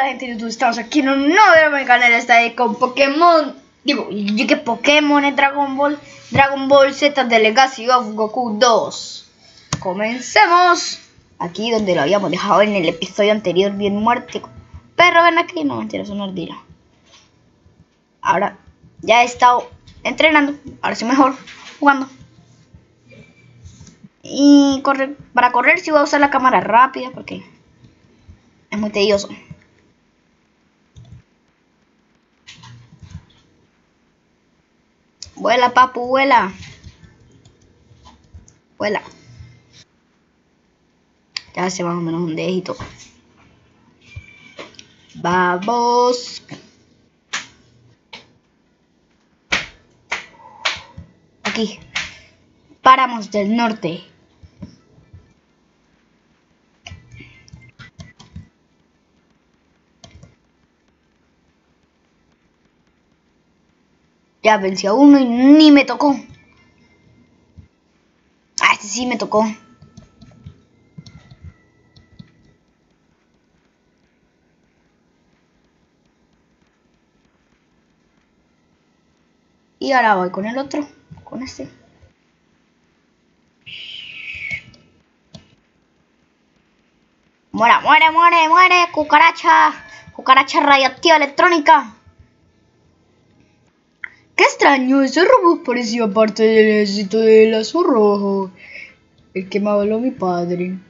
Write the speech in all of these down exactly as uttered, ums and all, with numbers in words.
gente de YouTube, estamos aquí en un nuevo mi canal, está ahí con Pokémon. Digo, yo que Pokémon es Dragon Ball, Dragon Ball Z The Legacy of Goku dos. Comencemos. Aquí donde lo habíamos dejado en el episodio anterior, bien muerto. Pero ven aquí, no mentira, es una ardilla. Ahora ya he estado entrenando, ahora sí mejor jugando. Y correr, para correr sí voy a usar la cámara rápida porque es muy tedioso. Vuela, papu, vuela. Vuela. Ya hace más o menos un dedito. Vamos. Aquí. Páramos del norte. Ya vencí a uno y ni me tocó. Ah, este sí me tocó. Y ahora voy con el otro. Con este. Muera, muere, muere, muere. Cucaracha. Cucaracha radioactiva electrónica. Qué extraño, ese robot parecía parte del ejército del lazo rojo. El que me habló mi padre.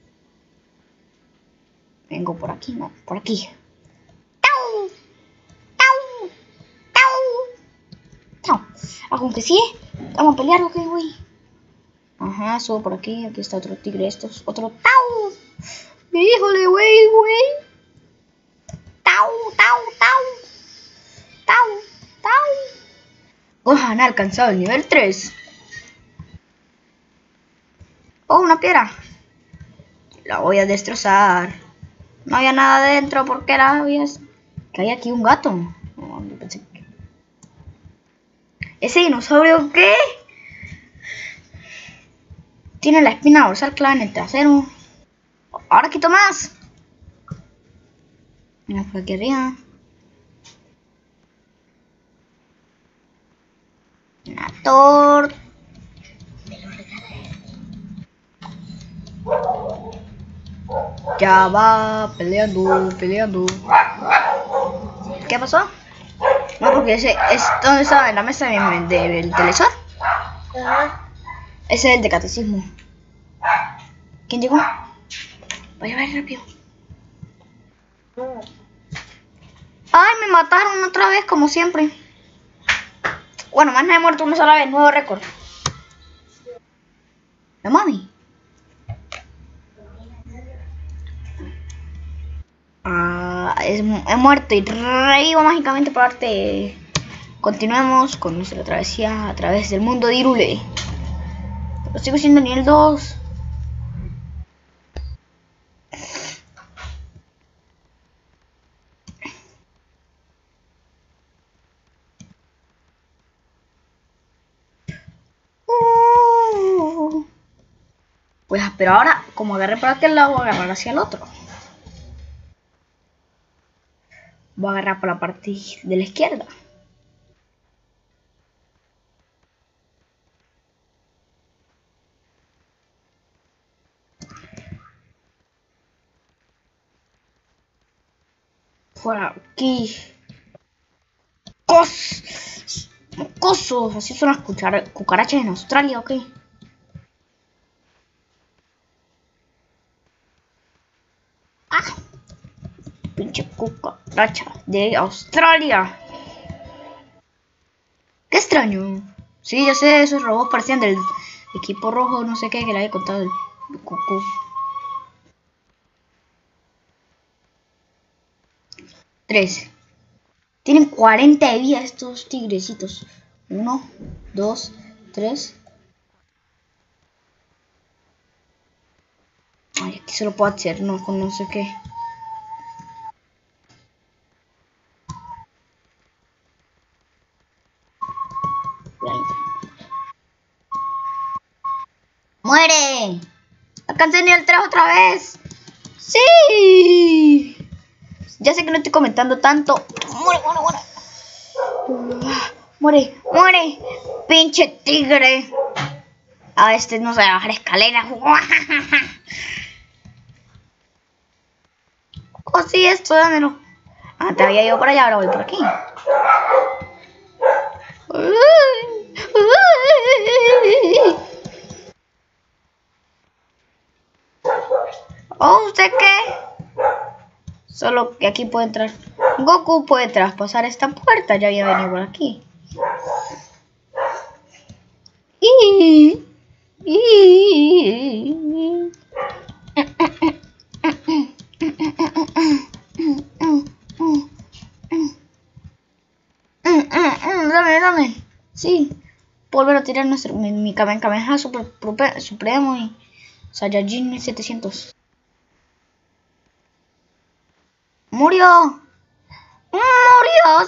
Vengo por aquí, no, por aquí. ¡Tau! ¡Tau! ¡Tau! ¡Tau! Ah, con que sí, vamos a pelear, ok, güey. Ajá, subo por aquí, aquí está otro tigre, estos, otro ¡tau! Híjole, güey, güey. ¡Tau! ¡Tau! ¡Tau! ¡Tau! ¡Tau! Gohan ha alcanzado el nivel tres. Oh, una piedra. La voy a destrozar. No había nada dentro porque la había... Que hay aquí un gato. Oh, yo pensé que... ¿Ese dinosaurio qué? Tiene la espina dorsal clavada en el trasero. Ahora quito más. Mira por aquí arriba. Una torta. Ya va peleando, peleando. ¿Qué pasó? No, porque ese es donde estaba en la mesa del de, de, de televisor. Ajá. Ese es el de catecismo. ¿Quién llegó? Vaya, vaya rápido. Ay, me mataron otra vez como siempre. Bueno, más no he muerto una sola vez, nuevo récord. ¿La mami? Ah, es, he muerto y revivo mágicamente por arte. Continuemos con nuestra travesía a través del mundo de Hyrule. Pero sigo siendo nivel dos. Uh. Pues, pero ahora, como agarré por aquel lado, voy a agarrar hacia el otro. Voy a agarrar por la parte de la izquierda. Por aquí. ¡Cos! ¡Cosos! Así son las cucarachas en Australia, ¿ok? ¡Ah! Pinche cucaracha de Australia. ¡Qué extraño! Sí, yo sé, esos robots parecían del equipo rojo, no sé qué, que le había contado el cucú. Tres. Tienen cuarenta de vida estos tigrecitos. Uno, dos, tres. Ay, aquí solo puedo hacer, no, con no sé qué. ¡Muere! ¡Alcancé nivel tres otra vez! ¡Sí! Ya sé que no estoy comentando tanto. Muere, muere, muere. Muere, muere. Pinche tigre. A este no se va a bajar escaleras. Oh, sí, esto, dámelo. Ah, te había ido por allá, ahora voy por aquí. ¿Oh, usted qué? Solo que aquí puede entrar. Goku puede traspasar esta puerta. Ya había venido por aquí. Y... y... Dame, dame. Sí. Volver a tirar nuestro, mi, mi Kamehameha super, super, Supremo y Saiyajin setecientos. Murió. Murió,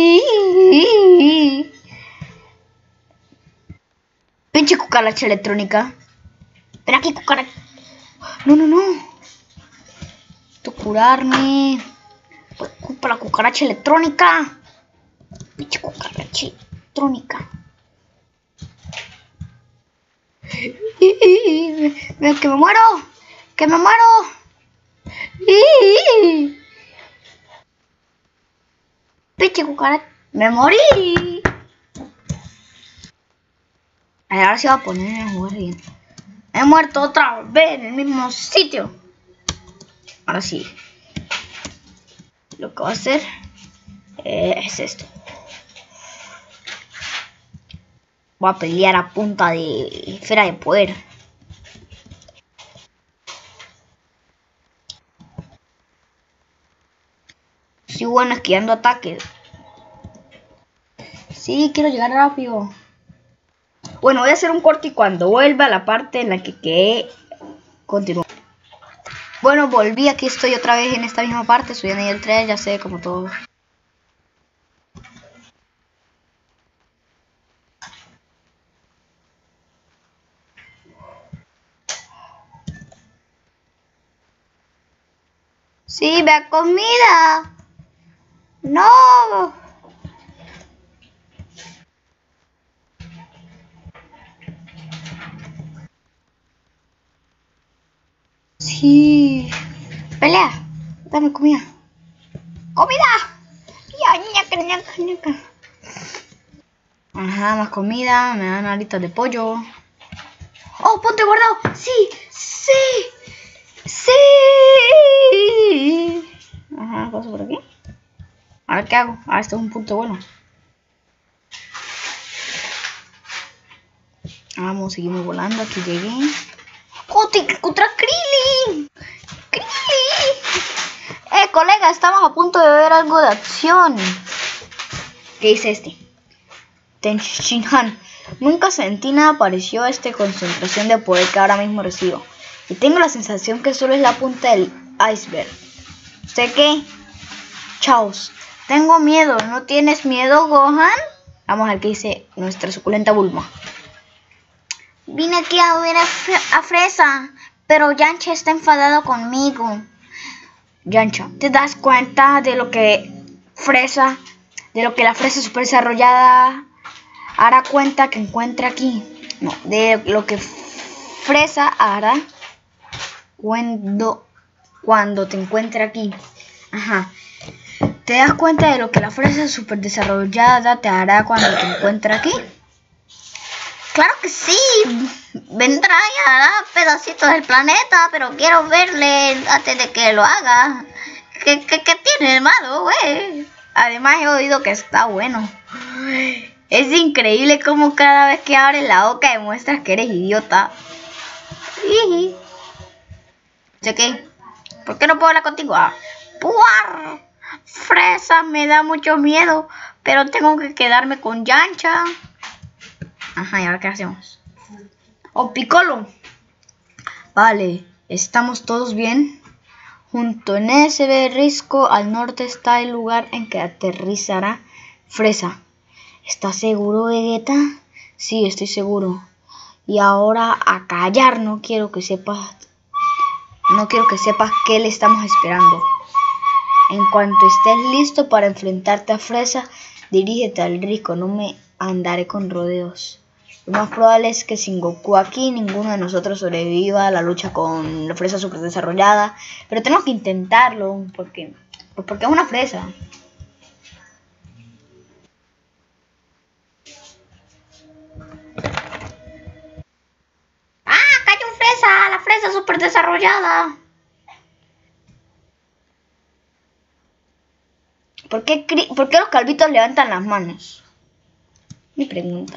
sí. Pinche cucaracha electrónica. Ven aquí, cucaracha. No, no, no. Tengo que curarme. Ocupa la cucaracha electrónica. Pinche cucaracha electrónica. Ven, que me muero. Que me muero. Pinche cucaracha. Me morí. Ahora se va a poner a jugar bien. He muerto otra vez en el mismo sitio. Ahora sí. Lo que voy a hacer eh, es esto. Voy a pelear a punta de esfera de poder. Sí, bueno, esquivando ataques. Sí, quiero llegar rápido. Bueno, voy a hacer un corte y cuando vuelva a la parte en la que quedé, continúo. Bueno, volví, aquí estoy otra vez en esta misma parte, soy en el tres, ya sé, como todo. Sí, vea comida. No. Sí. Pelea. Dame comida. ¡Comida! Ya, ñaca, ñaca, ñaca. Ajá, más comida. Me dan alitas de pollo. ¡Oh, ponte guardado! ¡Sí! ¡Sí! ¡Sí! Ajá, paso por aquí. ¿Ahora qué hago? Ah, esto es un punto bueno. Vamos, seguimos volando. Aquí llegué. ¡Oh, te contra Krillin! ¡Krillin! Eh, colega, estamos a punto de ver algo de acción. ¿Qué dice este? Tenshinhan. Nunca sentí nada parecido a esta concentración de poder que ahora mismo recibo. Y tengo la sensación que solo es la punta del iceberg. ¿Usted qué? Chaos. Tengo miedo. ¿No tienes miedo, Gohan? Vamos a ver qué dice nuestra suculenta Bulma. Vine aquí a ver a, a Fresa, pero Yancha está enfadado conmigo. Yancha, ¿te das cuenta de lo que Fresa, de lo que la Fresa super desarrollada hará cuenta que encuentra aquí? No, de lo que Fresa hará cuando, cuando te encuentre aquí. Ajá. ¿Te das cuenta de lo que la Fresa super desarrollada te hará cuando te encuentre aquí? Claro que sí. Vendrá y hará pedacitos del planeta, pero quiero verle antes de que lo haga. ¿Qué, qué, qué tiene de malo, güey? Además he oído que está bueno. Es increíble cómo cada vez que abres la boca demuestras que eres idiota. ¿Sé qué? ¿Por qué no puedo hablar contigo? Ah. ¡Puar! Fresa, me da mucho miedo, pero tengo que quedarme con Yancha. Ajá, ¿y ahora qué hacemos? ¡Oh, Piccolo! Vale, ¿estamos todos bien? Junto en ese risco al norte está el lugar en que aterrizará Fresa. ¿Estás seguro, Vegeta? Sí, estoy seguro. Y ahora a callar, no quiero que sepas... No quiero que sepas qué le estamos esperando. En cuanto estés listo para enfrentarte a Fresa, dirígete al risco, no me andaré con rodeos. Lo más probable es que sin Goku aquí, ninguno de nosotros sobreviva a la lucha con la Fresa super desarrollada. Pero tenemos que intentarlo, porque, pues porque es una Fresa. ¡Ah! ¡Cayó un Fresa! ¡La Fresa super desarrollada! ¿Por qué, ¿Por qué los calvitos levantan las manos? Mi pregunta.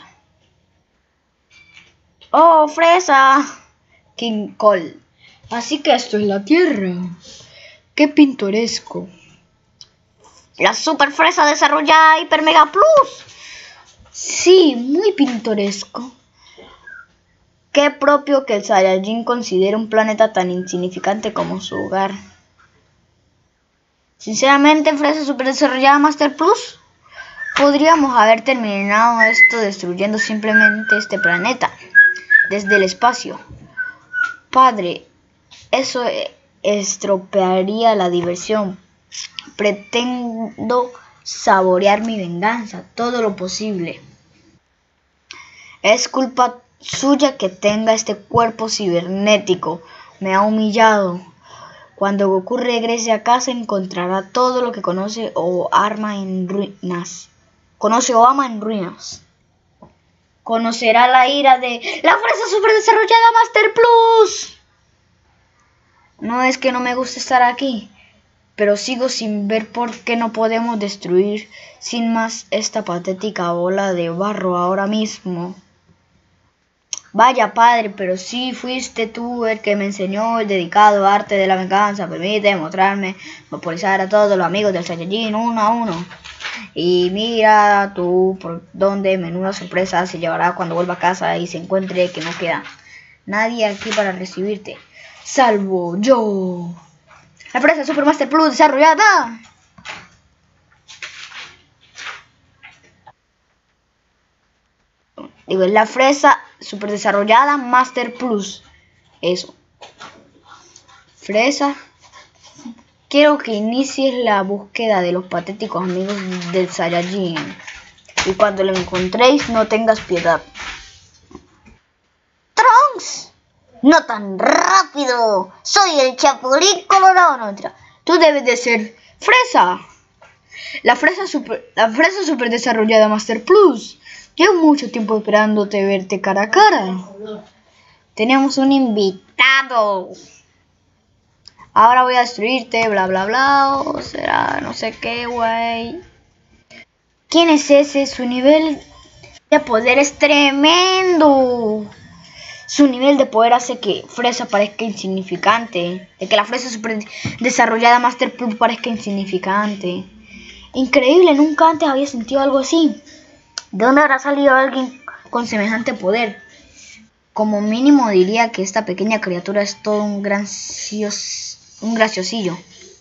¡Oh, Fresa! King Cole. Así que esto es la Tierra. ¡Qué pintoresco! La Super Fresa desarrollada Hyper Mega Plus. Sí, muy pintoresco. Qué propio que el Saiyajin considere un planeta tan insignificante como su hogar. Sinceramente, Fresa Super Desarrollada Master Plus, podríamos haber terminado esto destruyendo simplemente este planeta desde el espacio. Padre, eso estropearía la diversión. Pretendo saborear mi venganza todo lo posible. Es culpa suya que tenga este cuerpo cibernético. Me ha humillado. Cuando Goku regrese a casa encontrará todo lo que conoce o arma en ruinas. Conoce o ama en ruinas. Conocerá la ira de la Fresa Super Desarrollada Master Plus. No es que no me guste estar aquí, pero sigo sin ver por qué no podemos destruir sin más esta patética bola de barro ahora mismo. Vaya padre, pero sí fuiste tú el que me enseñó el dedicado arte de la venganza. Permite mostrarme, vaporizar a todos los amigos del Saiyajin uno a uno. Y mira tú por dónde menuda sorpresa se llevará cuando vuelva a casa y se encuentre que no queda nadie aquí para recibirte. Salvo yo. La Fresa Super Master Plus desarrollada. Digo, es la Fresa Super Desarrollada Master Plus. Eso. Fresa. Quiero que inicies la búsqueda de los patéticos amigos del Saiyajin. Y cuando lo encontréis, no tengas piedad. ¡Trunks! ¡No tan rápido! ¡Soy el Chapulín Colorado! No, mentira. Tú debes de ser Fresa. La Fresa Super, la Fresa Super Desarrollada Master Plus. Llevo mucho tiempo esperándote verte cara a cara. Tenemos un invitado. Ahora voy a destruirte, bla bla bla. O será no sé qué, güey. ¿Quién es ese? Su nivel de poder es tremendo. Su nivel de poder hace que Fresa parezca insignificante. De que la Fresa Super Desarrollada Master Plus parezca insignificante. Increíble, nunca antes había sentido algo así. ¿De dónde habrá salido alguien con semejante poder? Como mínimo diría que esta pequeña criatura es todo un gracios, un graciosillo.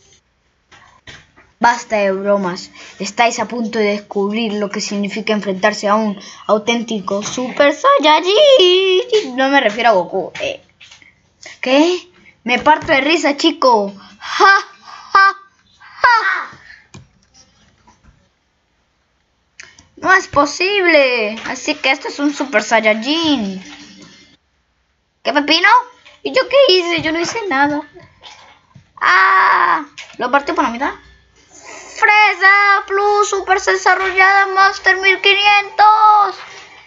Basta de bromas. Estáis a punto de descubrir lo que significa enfrentarse a un auténtico Super Saiyajin. No me refiero a Goku. Eh. ¿Qué? Me parto de risa, chico. ¡Ja, ja, ja! No es posible. Así que esto es un Super Saiyajin. ¿Qué pepino? ¿Y yo qué hice? Yo no hice nada. ¡Ah! ¿Lo partió por la mitad? Fresa Plus Super Desarrollada Master mil quinientos.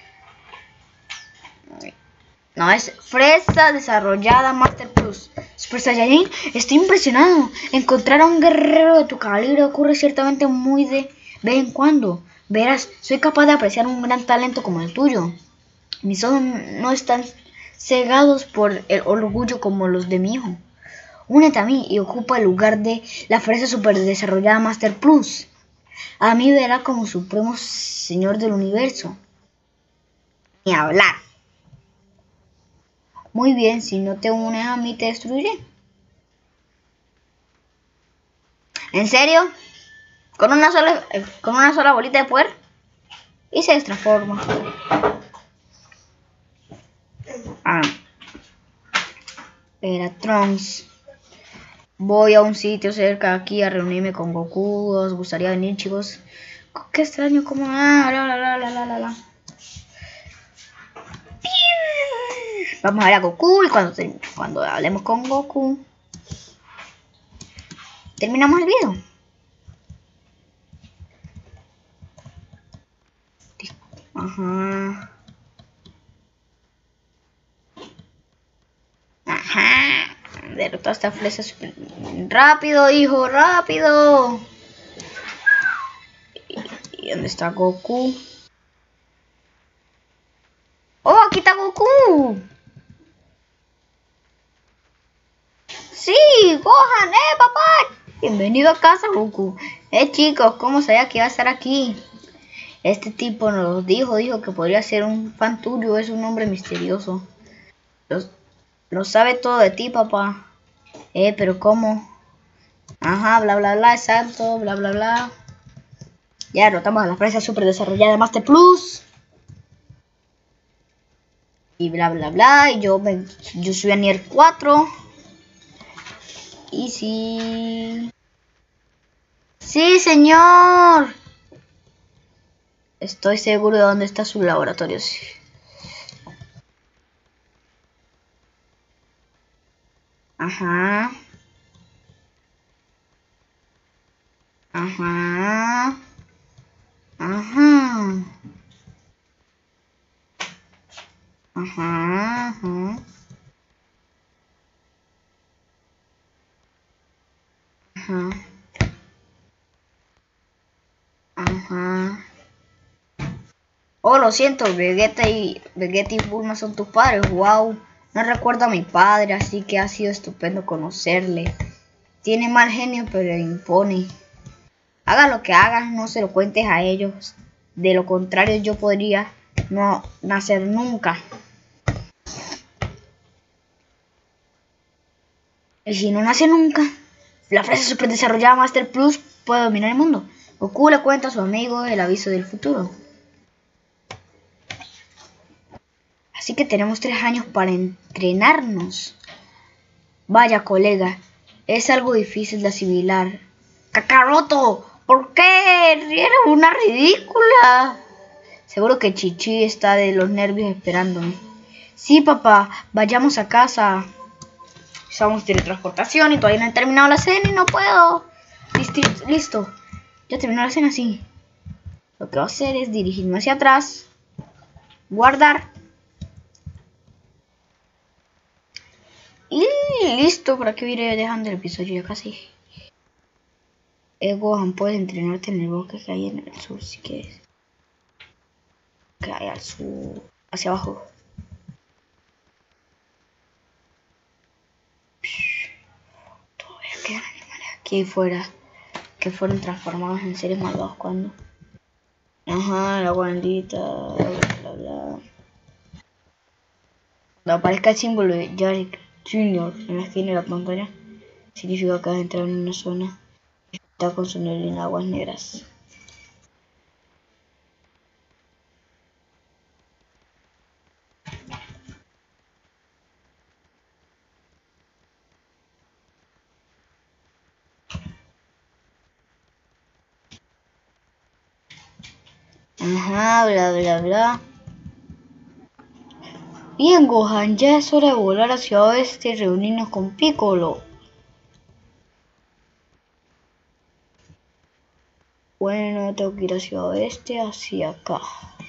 No, es Fresa Desarrollada Master Plus Super Saiyajin. Estoy impresionado. Encontrar a un guerrero de tu calibre ocurre ciertamente muy de vez en cuando. Verás, soy capaz de apreciar un gran talento como el tuyo. Mis ojos no están cegados por el orgullo como los de mi hijo. Únete a mí y ocupa el lugar de la Fresa Super Desarrollada Master Plus. A mí verá como supremo señor del universo. Ni hablar. Muy bien, si no te unes a mí te destruiré. ¿En serio? ¿Con una sola, con una sola bolita de poder? Y se transforma. Ah. Era Trunks. Voy a un sitio cerca de aquí a reunirme con Goku. ¿Os gustaría venir, chicos? Qué extraño, como... Ah, la, la, la, la, la, la, la. Vamos a ver a Goku y cuando, cuando hablemos con Goku, terminamos el video. Ajá. Ajá. Derrotó a esta flecha super rápido, hijo, rápido. ¿Y dónde está Goku? ¡Oh, aquí está Goku! ¡Sí! ¡Gohan, eh, papá! Bienvenido a casa, Goku. Eh, chicos, ¿cómo sabía que iba a estar aquí? Este tipo nos dijo, dijo que podría ser un fan tuyo, es un hombre misterioso. Lo, lo sabe todo de ti, papá. Eh, pero ¿cómo? Ajá, bla, bla, bla, exacto, bla, bla, bla. Ya derrotamos a la fresa super desarrollada de Master Plus. Y bla, bla, bla. Y yo, me, yo soy a Nier cuatro. Y sí... ¡Sí, señor! Estoy seguro de dónde está su laboratorio. Sí. Ajá. Ajá. Ajá. Ajá. Ajá. Ajá. Ajá. Oh, lo siento, Vegeta y Vegeta y Bulma son tus padres. Wow. No recuerdo a mi padre, así que ha sido estupendo conocerle. Tiene mal genio, pero impone. Haga lo que hagas, no se lo cuentes a ellos. De lo contrario, yo podría no nacer nunca. Y si no nace nunca, la frase super desarrollada Master Plus puede dominar el mundo. Goku le cuenta a su amigo el aviso del futuro. Así que tenemos tres años para entrenarnos. Vaya, colega, es algo difícil de asimilar. ¡Kakaroto! ¿Por qué? Eres una ridícula. Seguro que Chichi está de los nervios esperándome. Sí, papá, vayamos a casa. Usamos teletransportación y todavía no he terminado la cena y no puedo. Listo, listo. Ya terminó la cena, sí. Lo que voy a hacer es dirigirme hacia atrás. Guardar. Y listo, por aquí iré dejando el episodio ya casi. Eh, Gohan, puedes entrenarte en el bosque que hay en el sur si quieres. Que hay al sur, hacia abajo. Todavía quedan animales aquí fuera que fueron transformados en seres malvados cuando. Ajá, la guandita, bla bla bla. Cuando aparezca el símbolo de Yarek junior en la esquina de la pantalla, significa que has entrado en una zona que está con su neblina aguas negras. Ajá, bla bla bla. Bien, Gohan, ya es hora de volar hacia oeste y reunirnos con Piccolo. Bueno, tengo que ir hacia oeste, hacia acá.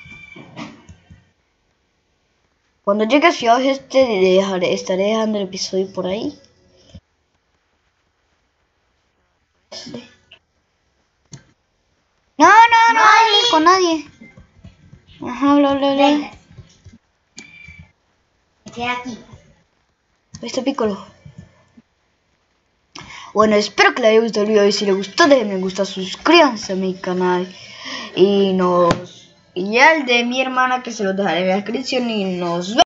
Cuando llegue hacia oeste, dejaré, estaré dejando el episodio por ahí. No, no, no hables con nadie. Ajá, bla, bla, bla. Estoy aquí. Ahí está Piccolo. Bueno, espero que les haya gustado el video y si les gustó, déjenme me gusta, suscríbanse a mi canal. Y nos... Y ya el de mi hermana que se los dejaré en la descripción y nos vemos.